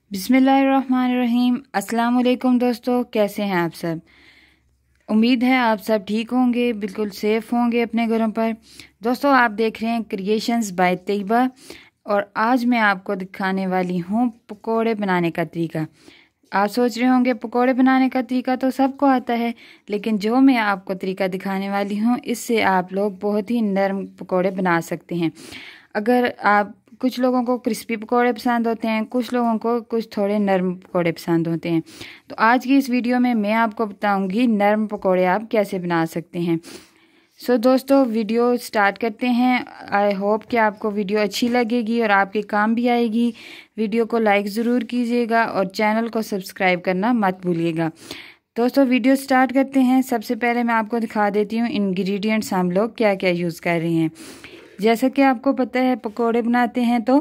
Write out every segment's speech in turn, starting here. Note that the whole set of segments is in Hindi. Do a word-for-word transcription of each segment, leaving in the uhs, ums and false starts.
बिस्मिल्लाहिर्रहमानिर्रहीम। अस्सलाम वालेकुम दोस्तों, कैसे हैं आप सब। उम्मीद है आप सब ठीक होंगे, बिल्कुल सेफ़ होंगे अपने घरों पर। दोस्तों, आप देख रहे हैं क्रिएशंस बाय तैयबा और आज मैं आपको दिखाने वाली हूँ पकोड़े बनाने का तरीका। आप सोच रहे होंगे पकोड़े बनाने का तरीका तो सबको आता है, लेकिन जो मैं आपको तरीका दिखाने वाली हूँ इससे आप लोग बहुत ही नरम पकोड़े बना सकते हैं। अगर आप कुछ लोगों को क्रिस्पी पकोड़े पसंद होते हैं, कुछ लोगों को कुछ थोड़े नरम पकोड़े पसंद होते हैं, तो आज की इस वीडियो में मैं आपको बताऊंगी नरम पकोड़े आप कैसे बना सकते हैं। सो so, दोस्तों वीडियो स्टार्ट करते हैं। आई होप कि आपको वीडियो अच्छी लगेगी और आपके काम भी आएगी। वीडियो को लाइक ज़रूर कीजिएगा और चैनल को सब्सक्राइब करना मत भूलिएगा। दोस्तों वीडियो स्टार्ट करते हैं। सबसे पहले मैं आपको दिखा देती हूँ इंग्रेडिएंट्स हम लोग क्या क्या यूज़ कर रहे हैं। जैसा कि आपको पता है पकोड़े बनाते हैं तो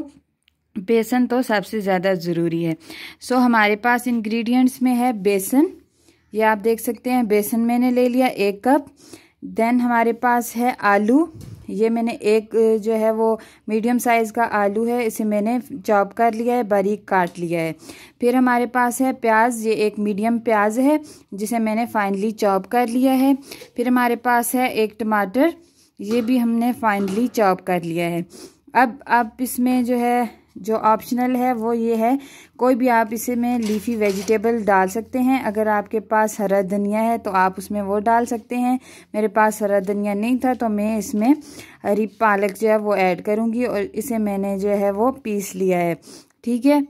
बेसन तो सबसे ज़्यादा ज़रूरी है। सो so, हमारे पास इंग्रेडिएंट्स में है बेसन, ये आप देख सकते हैं। बेसन मैंने ले लिया एक कप। देन हमारे पास है आलू, ये मैंने एक जो है वो मीडियम साइज़ का आलू है, इसे मैंने चॉप कर लिया है, बारीक काट लिया है। फिर हमारे पास है प्याज, ये एक मीडियम प्याज है जिसे मैंने फाइनली चॉप कर लिया है। फिर हमारे पास है एक टमाटर, ये भी हमने फाइनली चॉप कर लिया है। अब आप इसमें जो है जो ऑप्शनल है वो ये है, कोई भी आप इसमें लीफी वेजिटेबल डाल सकते हैं। अगर आपके पास हरा धनिया है तो आप उसमें वो डाल सकते हैं। मेरे पास हरा धनिया नहीं था तो मैं इसमें हरी पालक जो है वो ऐड करूँगी और इसे मैंने जो है वो पीस लिया है। ठीक है,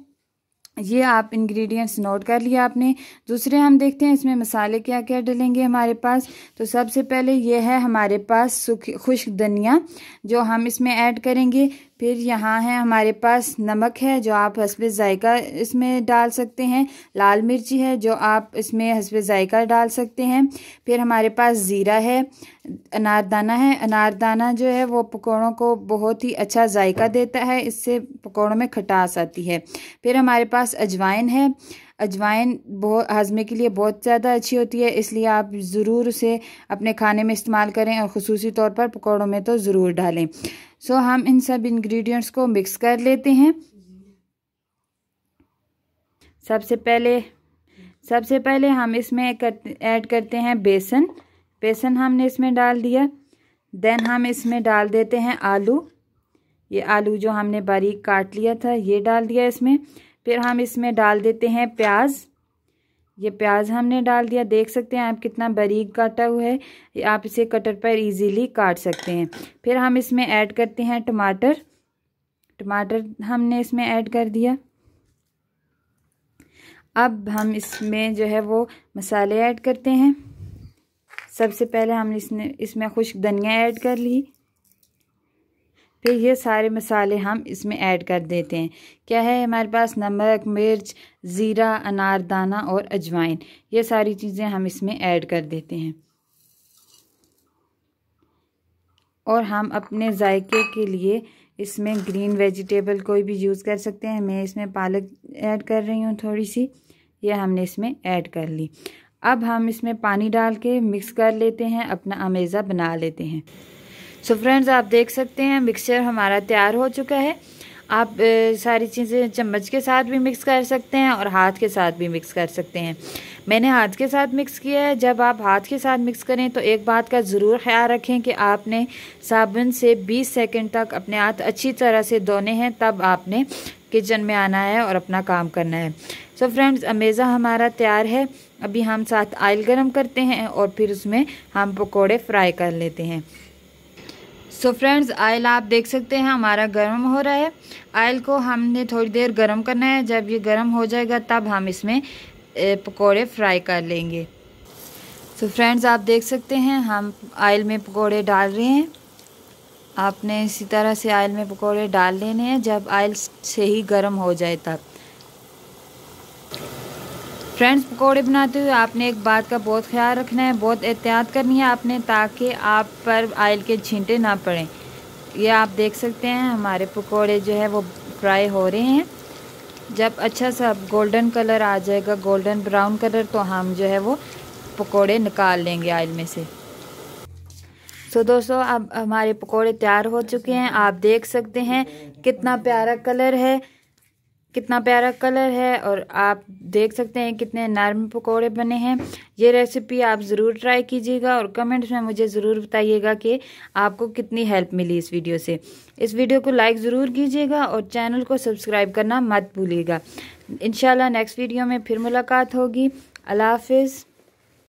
ये आप इंग्रेडिएंट्स नोट कर लिया आपने। दूसरे हम देखते हैं इसमें मसाले क्या क्या डलेंगे हमारे पास। तो सबसे पहले ये है हमारे पास सूखी खुश्क धनिया जो हम इसमें ऐड करेंगे। फिर यहाँ है हमारे पास नमक है जो आप हस्बे जायका इसमें डाल सकते हैं। लाल मिर्ची है जो आप इसमें हस्बे जायका डाल सकते हैं। फिर हमारे पास ज़ीरा है, अनारदाना है। अनारदाना जो है वो पकौड़ों को बहुत ही अच्छा जायका देता है, इससे पकौड़ों में खटास आती है। फिर हमारे पास अजवाइन है। अजवाइन बहुत हाजमे के लिए बहुत ज़्यादा अच्छी होती है, इसलिए आप ज़रूर उसे अपने खाने में इस्तेमाल करें और ख़ुसूसी तौर पर पकौड़ों में तो ज़रूर डालें। सो so, हम इन सब इंग्रेडिएंट्स को मिक्स कर लेते हैं। सबसे पहले सबसे पहले हम इसमें कर, ऐड करते हैं बेसन। बेसन हमने इसमें डाल दिया। देन हम इसमें डाल देते हैं आलू, ये आलू जो हमने बारीक काट लिया था ये डाल दिया इसमें। फिर हम इसमें डाल देते हैं प्याज, ये प्याज हमने डाल दिया। देख सकते हैं आप कितना बारीक काटा हुआ है, आप इसे कटर पर इजीली काट सकते हैं। फिर हम इसमें ऐड करते हैं टमाटर, टमाटर हमने इसमें ऐड कर दिया। अब हम इसमें जो है वो मसाले ऐड करते हैं। सबसे पहले हम इसने इसमें खुश्क धनिया ऐड कर ली। फिर ये सारे मसाले हम इसमें ऐड कर देते हैं। क्या है हमारे पास, नमक, मिर्च, ज़ीरा, अनारदाना और अजवाइन, ये सारी चीज़ें हम इसमें ऐड कर देते हैं। और हम अपने जायके के लिए इसमें ग्रीन वेजिटेबल कोई भी यूज़ कर सकते हैं। मैं इसमें पालक ऐड कर रही हूँ थोड़ी सी, ये हमने इसमें ऐड कर ली। अब हम इसमें पानी डाल के मिक्स कर लेते हैं, अपना अमेज़ा बना लेते हैं। सो so फ्रेंड्स, आप देख सकते हैं मिक्सचर हमारा तैयार हो चुका है। आप ए, सारी चीज़ें चम्मच के साथ भी मिक्स कर सकते हैं और हाथ के साथ भी मिक्स कर सकते हैं। मैंने हाथ के साथ मिक्स किया है। जब आप हाथ के साथ मिक्स करें तो एक बात का ज़रूर ख्याल रखें कि आपने साबुन से बीस सेकंड तक अपने हाथ अच्छी तरह से धोने हैं, तब आपने किचन में आना है और अपना काम करना है। सो so फ्रेंड्स, अमेज़ा हमारा तैयार है। अभी हम साथ ऑयल गरम करते हैं और फिर उसमें हम पकौड़े फ्राई कर लेते हैं। सो फ्रेंड्स, ऑयल आप देख सकते हैं हमारा गर्म हो रहा है। ऑयल को हमने थोड़ी देर गर्म करना है। जब ये गर्म हो जाएगा तब हम इसमें पकोड़े फ्राई कर लेंगे। सो फ्रेंड्स, आप देख सकते हैं हम ऑयल में पकोड़े डाल रहे हैं। आपने इसी तरह से ऑयल में पकोड़े डाल लेने हैं जब ऑयल से ही गर्म हो जाए तब। फ्रेंड्स, पकोड़े बनाते हुए आपने एक बात का बहुत ख्याल रखना है, बहुत एहतियात करनी है आपने, ताकि आप पर ऑयल के छींटे ना पड़ें। ये आप देख सकते हैं हमारे पकोड़े जो है वो फ्राई हो रहे हैं। जब अच्छा सा गोल्डन कलर आ जाएगा, गोल्डन ब्राउन कलर, तो हम जो है वो पकोड़े निकाल लेंगे ऑयल में से। सो दोस्तों, अब हमारे पकोड़े तैयार हो चुके हैं। आप देख सकते हैं कितना प्यारा कलर है। कितना प्यारा कलर है और आप देख सकते हैं कितने नरम पकोड़े बने हैं। ये रेसिपी आप ज़रूर ट्राई कीजिएगा और कमेंट्स में मुझे ज़रूर बताइएगा कि आपको कितनी हेल्प मिली इस वीडियो से। इस वीडियो को लाइक ज़रूर कीजिएगा और चैनल को सब्सक्राइब करना मत भूलिएगा। इंशाल्लाह नेक्स्ट वीडियो में फिर मुलाकात होगी। अल्लाह हाफिज़।